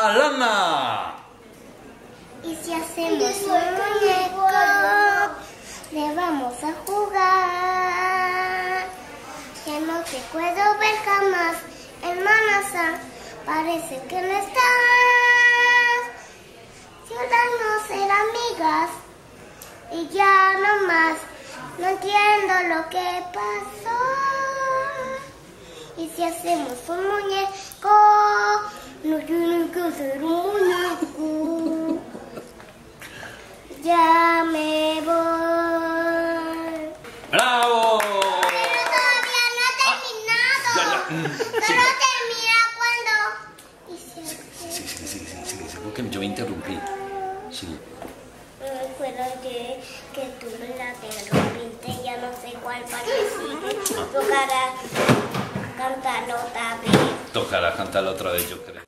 Alana. Y si hacemos un muñeco, le vamos a jugar. Ya no te puedo ver jamás, hermana San, parece que no estás. Ciudadanos ser amigas, y ya no más, no entiendo lo que pasó. Y si hacemos un muñeco, no tienen que hacer un muñeco. Ya me voy. ¡Bravo! Pero todavía no he terminado. Solo termina cuando... Y si hacemos... Sí, porque yo me interrumpí. Sí. Recuerdo que tú me la interrumpiste, ya no sé cuál parte sigue. Tocará cantarlo otra vez. Tocará cantarlo otra vez, yo creo.